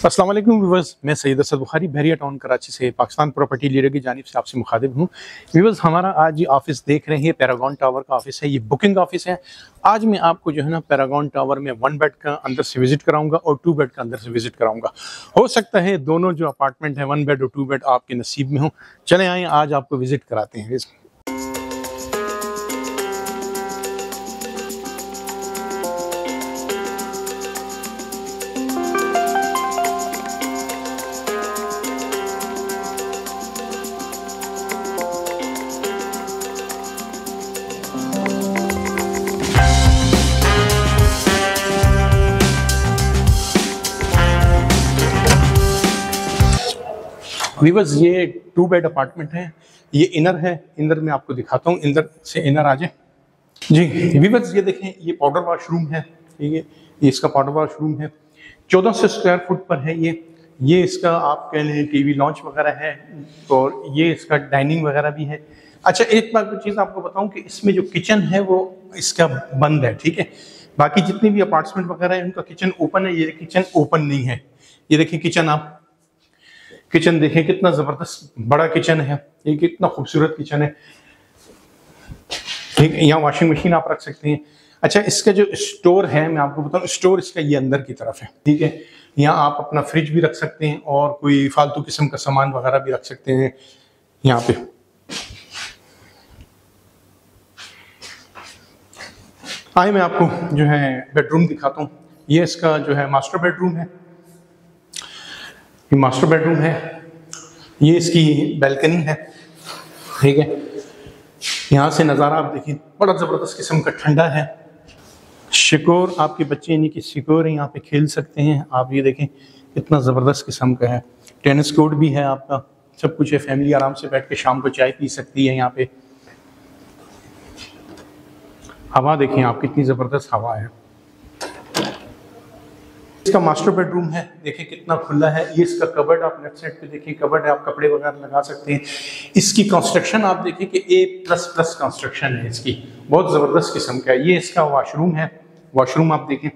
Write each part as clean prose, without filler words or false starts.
अस्सलाम वालेकुम व्यूअर्स, मैं सैयद असद बुखारी बहरिया टाउन कराची से पाकिस्तान प्रॉपर्टी लीडर की जानिब से आपसे मुखातिब हूँ। व्यूअर्स, हमारा आज ये ऑफिस देख रहे हैं, पैरागॉन टावर का ऑफिस है, ये बुकिंग ऑफिस है। आज मैं आपको जो है ना पैरागॉन टावर में 1 बेड का अंदर से विजिट कराऊंगा और 2 बेड का अंदर से विजिट कराऊंगा। हो सकता है दोनों जो अपार्टमेंट है 1 बेड और 2 बेड आपके नसीब में हो। चले आए, आज आपको विजिट कराते हैं। व्यूअर्स, ये 2 बेड अपार्टमेंट है, ये इनर है। इनर में आपको दिखाता हूँ, इनर से इनर आ जाए जी। व्यूअर्स, ये देखें, ये पाउडर वॉशरूम है, ठीक है, ये इसका पाउडर वॉशरूम है। 1400 स्क्वायर फुट पर है ये इसका आप कह लें टीवी लॉन्च वगैरह है और ये इसका डाइनिंग वगैरह भी है। अच्छा, एक बात चीज़ आपको बताऊं कि इसमें जो किचन है वो इसका बंद है, ठीक है। बाकी जितनी भी अपार्टमेंट वगैरह है उनका किचन ओपन है, ये किचन ओपन नहीं है। ये देखिए किचन, आप किचन देखें, कितना जबरदस्त बड़ा किचन है, ये कितना खूबसूरत किचन है, ठीक है। यहाँ वॉशिंग मशीन आप रख सकते हैं। अच्छा, इसका जो स्टोर है मैं आपको बताऊं, स्टोर इसका ये अंदर की तरफ है, ठीक है। यहाँ आप अपना फ्रिज भी रख सकते हैं और कोई फालतू किस्म का सामान वगैरह भी रख सकते हैं यहाँ पे। आइए मैं आपको जो है बेडरूम दिखाता हूँ। ये इसका जो है मास्टर बेडरूम है, ये मास्टर बेडरूम है। ये इसकी बैल्कनी है, ठीक है। यहाँ से नज़ारा आप देखिए, बड़ा ज़बरदस्त किस्म का ठंडा है। शिकोर, आपके बच्चे यानी कि शिकोर यहाँ पे खेल सकते हैं। आप ये देखें कितना ज़बरदस्त किस्म का है। टेनिस कोर्ट भी है आपका, सब कुछ है। फैमिली आराम से बैठ के शाम को चाय पी सकती है यहाँ पे। हवा देखें आप, कितनी ज़बरदस्त हवा है। इसका मास्टर बेडरूम है, देखिए कितना खुला है। ये इसका कबर्ड, आप लेफ्ट साइड पे देखिए कबर्ड है, आप कपड़े वगैरह लगा सकते हैं। इसकी कंस्ट्रक्शन आप देखिए कि A++ कंस्ट्रक्शन है इसकी, बहुत ज़बरदस्त किस्म का है। ये इसका वॉशरूम है, वॉशरूम आप देखें।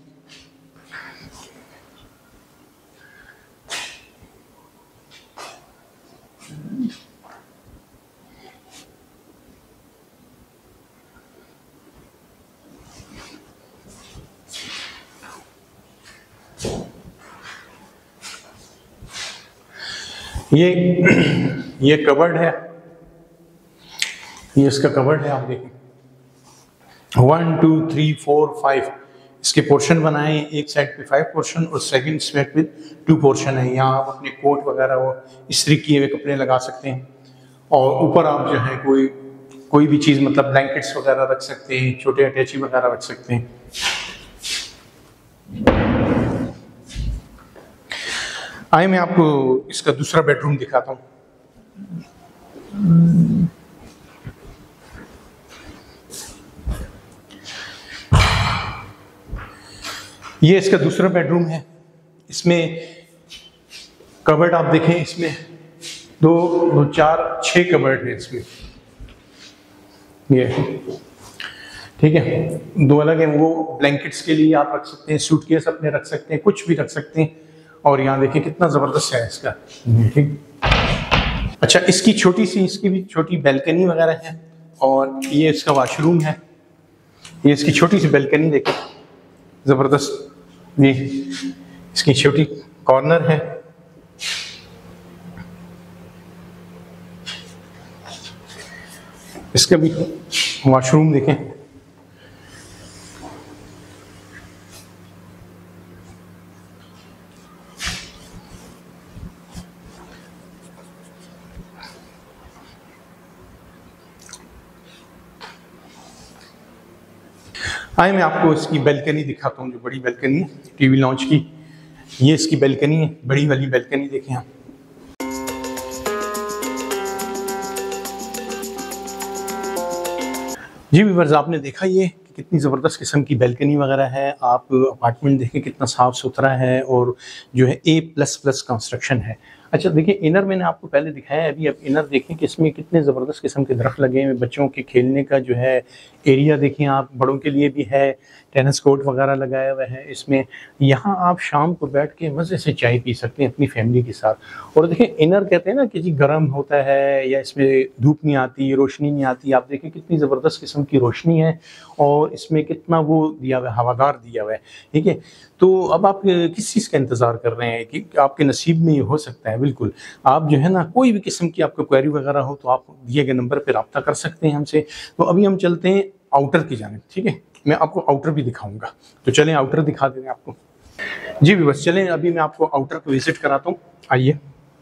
ये कबर्ड है, ये इसका कबर्ड है, आप देखें 1 2 3 4 5 इसके पोर्शन बनाए। एक साइड पे 5 पोर्शन और सेकंड साइड पे 2 पोर्शन है। यहाँ आप अपने कोट वगैरह वो इस्त्री किए हुए कपड़े लगा सकते हैं और ऊपर आप जो है कोई भी चीज़, मतलब ब्लैंकेट्स वगैरह रख सकते हैं, छोटे अटैची वगैरह रख सकते हैं। आइए मैं आपको इसका दूसरा बेडरूम दिखाता हूँ। ये इसका दूसरा बेडरूम है। इसमें कबर्ड आप देखें, इसमें 2 4 6 कबर्ड है इसमें, ये ठीक है। 2 अलग हैं, वो ब्लैंकेट्स के लिए आप रख सकते हैं, सूटकेस अपने रख सकते हैं, कुछ भी रख सकते हैं। और यहाँ देखिए कितना ज़बरदस्त है इसका, ठीक। अच्छा, इसकी भी छोटी बैल्कनी वगैरह है और ये इसका वॉशरूम है। ये इसकी छोटी सी बैल्कनी देखें, ज़बरदस्त। ये इसकी छोटी कॉर्नर है। इसका भी वॉशरूम देखें। आइए मैं आपको इसकी बैल्कनी दिखाता हूँ, जो बड़ी बैल्कनी है टीवी लॉन्च की। ये इसकी बैल्कनी है, बड़ी वाली बैल्कनी देखें आप। जी व्यूअर्स, आपने देखा ये कितनी ज़बरदस्त किस्म की बैल्कनी वगैरह है। आप अपार्टमेंट देखें कितना साफ़ सुथरा है और जो है A++ कंस्ट्रक्शन है। अच्छा देखिए, इनर मैंने आपको पहले दिखाया है, अभी आप इनर देखें कि इसमें कितने ज़बरदस्त किस्म के दरख्त लगे हैं, बच्चों के खेलने का जो है एरिया देखिए आप, बड़ों के लिए भी है, टेनिस कोर्ट वगैरह लगाया हुआ है इसमें। यहाँ आप शाम को बैठ के मज़े से चाय पी सकते हैं अपनी फैमिली के साथ। और देखिए इनर कहते हैं ना कि जी गर्म होता है या इसमें धूप नहीं आती, रोशनी नहीं आती, आप देखें कितनी ज़बरदस्त किस्म की रोशनी है और इसमें कितना वो दिया हुआ है, हवादार दिया हुआ है, ठीक है। तो अब आप किस चीज़ का इंतज़ार कर रहे हैं कि आपके नसीब में ये हो सकता है। बिल्कुल, आप जो है ना कोई भी किस्म की आपको क्वेरी वगैरह हो तो आप दिए गए नंबर पर रब्ता कर सकते हैं हमसे। तो अभी हम चलते हैं आउटर की जानिब, ठीक है, मैं आपको आउटर भी दिखाऊंगा। तो चलें आउटर दिखा दें आपको। जी भी बस चलें, अभी मैं आपको आउटर को विजिट कराता हूँ, आइए।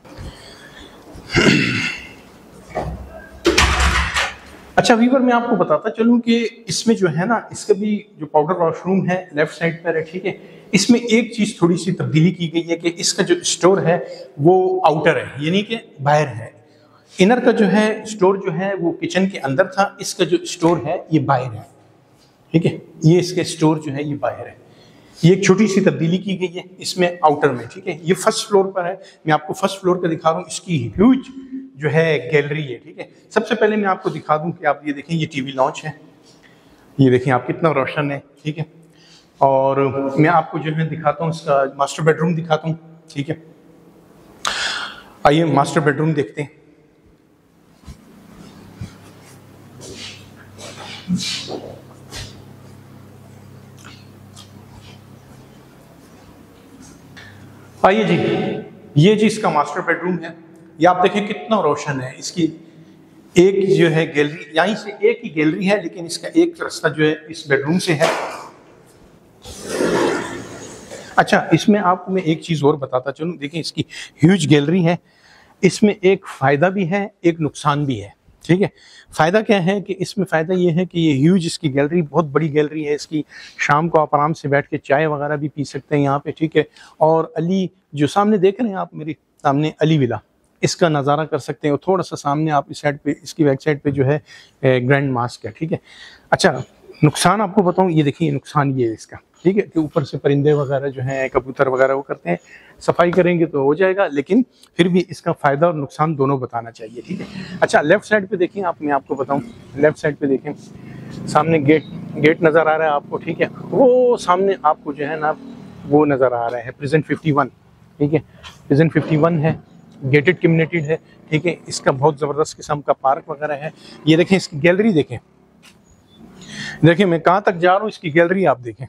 अच्छा वीवर, मैं आपको बताता चलूं कि इसमें जो है ना, इसका भी जो पाउडर वॉशरूम है लेफ्ट साइड पर है, ठीक है। इसमें एक चीज़ थोड़ी सी तब्दीली की गई है कि इसका जो स्टोर है वो आउटर है, यानी कि बाहर है। इनर का जो है स्टोर जो है वो किचन के अंदर था, इसका जो स्टोर है ये बाहर है, ठीक है। ये इसके स्टोर जो है ये बाहर है। ये एक छोटी सी तब्दीली की गई है इसमें आउटर में, ठीक है। ये फर्स्ट फ्लोर पर है, मैं आपको फर्स्ट फ्लोर का दिखा रहा हूँ। इसकी ह्यूज जो है गैलरी है, ठीक है। सबसे पहले मैं आपको दिखा दूं कि आप ये देखें, ये टीवी लॉन्च है, ये देखें आप कितना रोशन है, ठीक है। और मैं आपको जो है दिखाता हूँ इसका मास्टर बेडरूम दिखाता हूँ, ठीक है। आइए मास्टर बेडरूम देखते हैं। आइए जी, ये जी इसका मास्टर बेडरूम है। ये आप देखें कितना रोशन है। इसकी एक जो है गैलरी, यहीं से एक ही गैलरी है, लेकिन इसका एक रास्ता जो है इस बेडरूम से है। अच्छा, इसमें आपको मैं एक चीज़ और बताता चलूँ। देखिए इसकी ह्यूज गैलरी है, इसमें एक फ़ायदा भी है एक नुकसान भी है, ठीक है। फ़ायदा क्या है कि इसमें फ़ायदा ये है कि ये ह्यूज इसकी गैलरी, बहुत बड़ी गैलरी है इसकी। शाम को आप आराम से बैठ के चाय वगैरह भी पी सकते हैं यहाँ पे, ठीक है। और अली जो सामने देख रहे हैं आप, मेरे सामने अली विला, इसका नज़ारा कर सकते हैं। और थोड़ा सा सामने आप इस साइड पे, इसकी बैक साइड पे जो है ग्रैंड मास्क है, ठीक है। अच्छा, नुकसान आपको बताऊँ, ये देखिए नुकसान ये है इसका, ठीक है, कि ऊपर से परिंदे वगैरह जो हैं, कबूतर वगैरह वो करते हैं, सफाई करेंगे तो हो जाएगा, लेकिन फिर भी इसका फ़ायदा और नुकसान दोनों बताना चाहिए, ठीक है। अच्छा, लेफ़्ट साइड पे देखें आप, मैं आपको बताऊं, लेफ़्ट साइड पे देखें, सामने गेट नज़र आ रहा है आपको, ठीक है। वो सामने आपको जो है ना वो नज़र आ रहा है प्रेजेंट 51, ठीक है, प्रेजेंट 51 है, गेटेड कम्युनिटीड है, ठीक है। इसका बहुत ज़बरदस्त किस्म का पार्क वगैरह है। ये देखें इसकी गैलरी, देखें देखिए मैं कहाँ तक जा रहा हूँ, इसकी गैलरी आप देखें।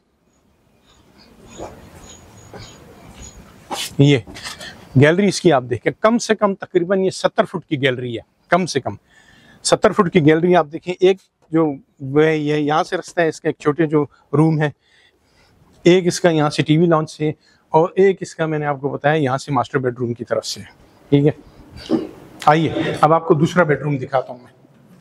ये गैलरी इसकी आप देखें, कम से कम तकरीबन ये 70 फुट की गैलरी है, कम से कम 70 फुट की गैलरी आप देखें। एक जो वह ये यहाँ से रास्ता है, इसका एक छोटे जो रूम है, एक इसका यहाँ से टीवी लॉन्च से, और एक इसका मैंने आपको बताया यहाँ से मास्टर बेडरूम की तरफ से, ठीक है। आइए अब आपको दूसरा बेडरूम दिखाता हूँ मैं।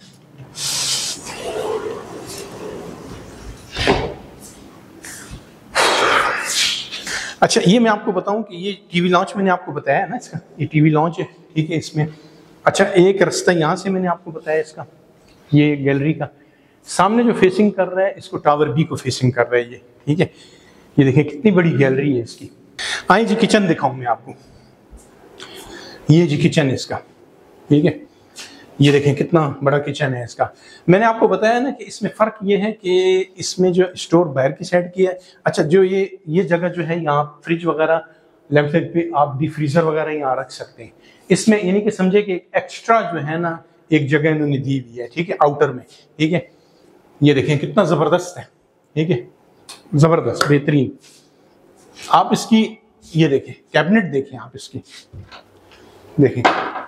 अच्छा, ये मैं आपको बताऊं कि ये टीवी लॉन्च मैंने आपको बताया ना, इसका ये टीवी लॉन्च है, ठीक है। इसमें अच्छा एक रास्ता यहाँ से मैंने आपको बताया इसका, ये गैलरी का सामने जो फेसिंग कर रहा है, इसको टावर बी को फेसिंग कर रहा है ये, ठीक है। ये देखिए कितनी बड़ी गैलरी है इसकी। आइए जी किचन दिखाऊं मैं आपको, ये जी किचन है इसका, ठीक है। ये देखें कितना बड़ा किचन है इसका। मैंने आपको बताया ना कि इसमें फ़र्क ये है कि इसमें जो स्टोर बाहर की साइड की है। अच्छा, जो ये जगह जो है, यहाँ फ्रिज वगैरह लेफ्ट साइड पे आप डी फ्रीज़र वगैरह यहाँ रख सकते हैं इसमें, यानी कि समझे कि एक्स्ट्रा जो है ना एक जगह इन्होंने दी हुई है, ठीक है, आउटर में, ठीक है। ये देखें कितना ज़बरदस्त है, ठीक है, ज़बरदस्त बेहतरीन। आप इसकी ये देखें कैबिनेट देखें, आप इसकी देखें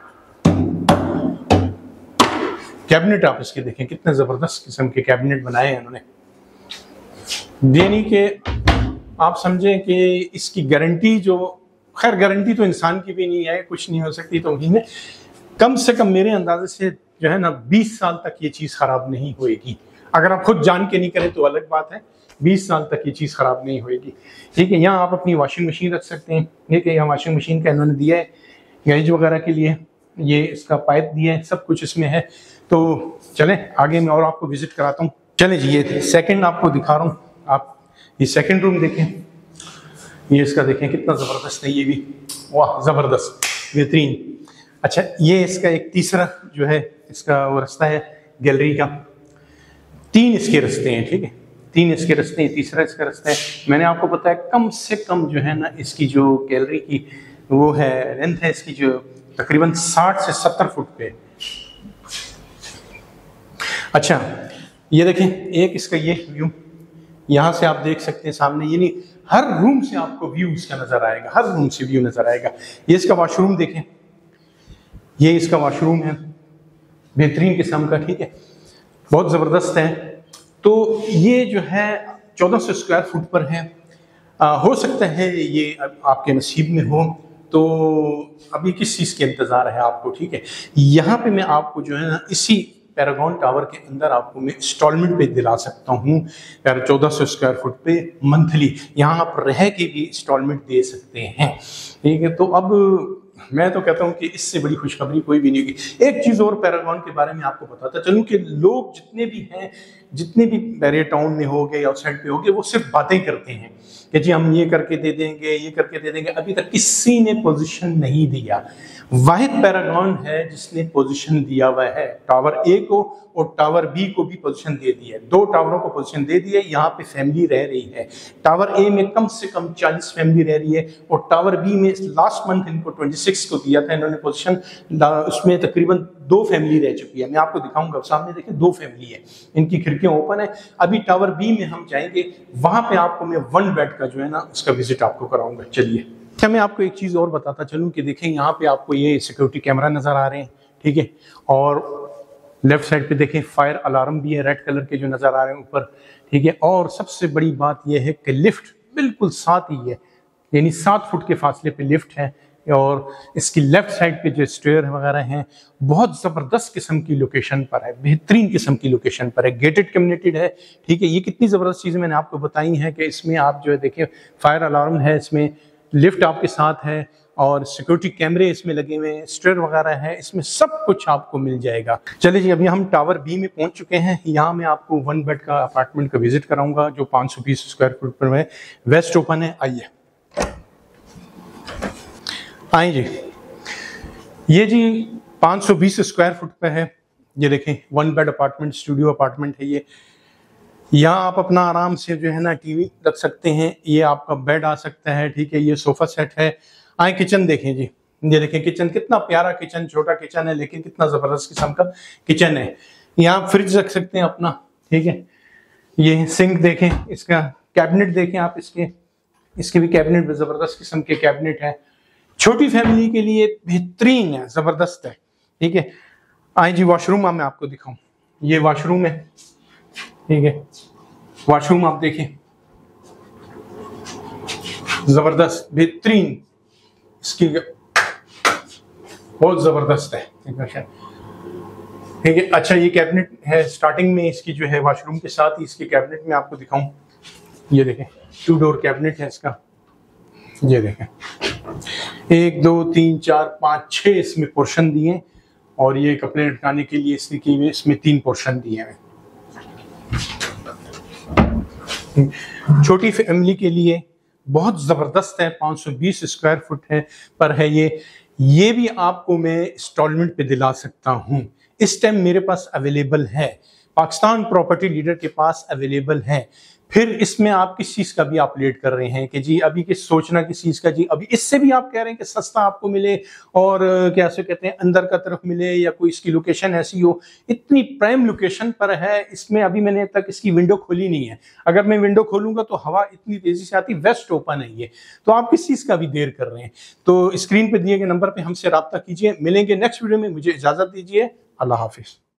कैबिनेट, आप इसके देखें कितने ज़बरदस्त किस्म के कैबिनेट बनाए हैं इन्होंने। यानी कि आप समझें कि इसकी गारंटी जो, खैर गारंटी तो इंसान की भी नहीं है, कुछ नहीं हो सकती, तो में कम से कम मेरे अंदाजे से जो है ना 20 साल तक ये चीज़ ख़राब नहीं होएगी। अगर आप खुद जान के नहीं करें तो अलग बात है, 20 साल तक ये चीज़ ख़राब नहीं होएगी, ठीक है। यहाँ आप अपनी वॉशिंग मशीन रख सकते हैं, ठीक है। यहाँ वॉशिंग मशीन का इन्होंने दिया है गैज वगैरह के लिए, ये इसका पाइप दिया है, सब कुछ इसमें है। तो चलें आगे मैं और आपको विजिट कराता हूँ। चलें जी, ये सेकंड आपको दिखा रहा हूँ। आप ये सेकंड रूम देखें, ये इसका देखें कितना ज़बरदस्त है, ये भी वाह ज़बरदस्त, बेहतरीन। अच्छा, ये इसका एक तीसरा जो है इसका वो रास्ता है गैलरी का। 3 इसके रास्ते हैं, ठीक है, 3 इसके रास्ते हैं, तीसरा इसका रास्ता है। मैंने आपको बताया कम से कम जो है ना इसकी जो गैलरी की वो है लेंथ है इसकी जो तकरीबन 60 से 70 फुट पे। अच्छा, ये देखें एक इसका ये व्यू, यहाँ से आप देख सकते हैं सामने, यानी हर रूम से आपको व्यू इसका नजर आएगा, हर रूम से व्यू नजर आएगा। ये इसका वॉशरूम देखें, ये इसका वॉशरूम है बेहतरीन किस्म का, ठीक है, बहुत ज़बरदस्त है। तो ये जो है 1400 स्क्वायर फुट पर है। हो सकता है ये आपके नसीब में हो, तो अभी किस चीज़ के इंतज़ार है आपको, ठीक है। यहाँ पे मैं आपको जो है ना इसी पैरागॉन टावर के अंदर आपको मैं इंस्टॉलमेंट पे दिला सकता हूँ 1400 स्क्वायर फुट पे मंथली, यहाँ आप रह के भी इंस्टॉलमेंट दे सकते हैं, ठीक है। तो अब मैं तो कहता हूँ कि इससे बड़ी खुशखबरी कोई भी नहीं होगी। एक चीज़ और पैरागॉन के बारे में आपको बताता चलूँ कि लोग जितने भी हैं, जितने भी बैरियर टाउन में हो गए, आउटसाइड पे हो गए, वो सिर्फ बातें करते हैं कि जी हम ये करके दे देंगे, ये करके दे देंगे। अभी तक किसी ने पोजीशन नहीं दिया। वाहिद पैरागॉन है जिसने पोजीशन दिया हुआ है, टावर ए को और टावर बी को भी पोजीशन दे दी है, 2 टावरों को पोजीशन दे दी है। यहाँ पे फैमिली रह रही है। टावर ए में कम से कम 40 फैमिली रह रही है और टावर बी में लास्ट मंथ इनको 26 को दिया था इन्होंने पोजीशन, उसमें तकरीबन 2 फैमिली रह चुकी है। मैं आपको दिखाऊंगा, सामने देखिए 2 फैमिली है, इनकी खिड़कियां ओपन है। अभी टावर बी में हम जाएंगे, वहां पे आपको मैं 1 बेड का जो है ना उसका विजिट आपको कराऊंगा। चलिए, अच्छा मैं आपको एक चीज़ और बताता चलूँ कि देखें यहाँ पे आपको ये सिक्योरिटी कैमरा नज़र आ रहे हैं, ठीक है, और लेफ्ट साइड पे देखें फायर अलार्म भी है रेड कलर के जो नज़र आ रहे हैं ऊपर, ठीक है। और सबसे बड़ी बात यह है कि लिफ्ट बिल्कुल साथ ही है, यानी 7 फुट के फासले पे लिफ्ट है। और इसकी लेफ्ट साइड पे जो स्टेयर वगैरह हैं बहुत ज़बरदस्त किस्म की लोकेशन पर है, बेहतरीन किस्म की लोकेशन पर है, गेटेड कम्युनिटेड है, ठीक है। ये कितनी ज़बरदस्त चीज़ें मैंने आपको बताई हैं कि इसमें आप जो है देखिए फायर अलार्म है, इसमें लिफ्ट आपके साथ है और सिक्योरिटी कैमरे इसमें लगे हुए हैं, स्टेयर वगैरह है, इसमें सब कुछ आपको मिल जाएगा। चलिए जी, अभी हम टावर बी में पहुंच चुके हैं। यहाँ मैं आपको 1 बेड का अपार्टमेंट का विजिट कराऊंगा जो 520 स्क्वायर फुट पर है, वेस्ट ओपन है। आइए आइए जी, ये जी 520 स्क्वायर फुट पे है। ये देखें 1 बेड अपार्टमेंट, स्टूडियो अपार्टमेंट है ये। यहाँ आप अपना आराम से जो है ना टीवी रख सकते हैं, ये आपका बेड आ सकता है, ठीक है। ये सोफा सेट है। आए किचन देखें जी, ये देखें किचन, कितना प्यारा किचन, छोटा किचन है लेकिन कितना जबरदस्त किस्म का किचन है। यहाँ फ्रिज रख सकते हैं अपना, ठीक है। ये सिंक देखें, इसका कैबिनेट देखें आप, इसके भी कैबिनेट जबरदस्त किस्म के कैबिनेट है। छोटी फैमिली के लिए बेहतरीन है, जबरदस्त है, ठीक है। आए जी वॉशरूम मैं आपको दिखाऊं, ये वॉशरूम है, ठीक है। वॉशरूम आप देखें जबरदस्त बेहतरीन, इसकी बहुत जबरदस्त है, ठीक है। अच्छा ये कैबिनेट है, स्टार्टिंग में इसकी जो है वॉशरूम के साथ ही इसकी कैबिनेट में आपको दिखाऊं, ये देखें 2 डोर कैबिनेट है इसका। ये देखें 1 2 3 4 5 6 इसमें पोर्शन दिए और ये कपड़े लटकाने के लिए इसमें 3 पोर्शन दिए हैं। छोटी फैमिली के लिए बहुत ज़बरदस्त है, 520 स्क्वायर फुट है पर है ये भी आपको मैं इंस्टॉलमेंट पे दिला सकता हूँ। इस टाइम मेरे पास अवेलेबल है, पाकिस्तान प्रॉपर्टी लीडर के पास अवेलेबल है। फिर इसमें आप किस चीज़ का भी आप लेट कर रहे हैं कि जी अभी किस सोचना किस चीज़ का, जी अभी इससे भी आप कह रहे हैं कि सस्ता आपको मिले और क्या से कहते हैं अंदर का तरफ मिले या कोई इसकी लोकेशन ऐसी हो। इतनी प्राइम लोकेशन पर है, इसमें अभी मैंने अब तक इसकी विंडो खोली नहीं है। अगर मैं विंडो खोलूंगा तो हवा इतनी तेजी से आती, वेस्ट ओपन है ये, तो आप किस चीज़ का भी देर कर रहे हैं। तो स्क्रीन पर दिए गए नंबर पर हमसे रब्ता कीजिए। मिलेंगे नेक्स्ट वीडियो में, मुझे इजाज़त दीजिए। अल्लाह हाफिज़।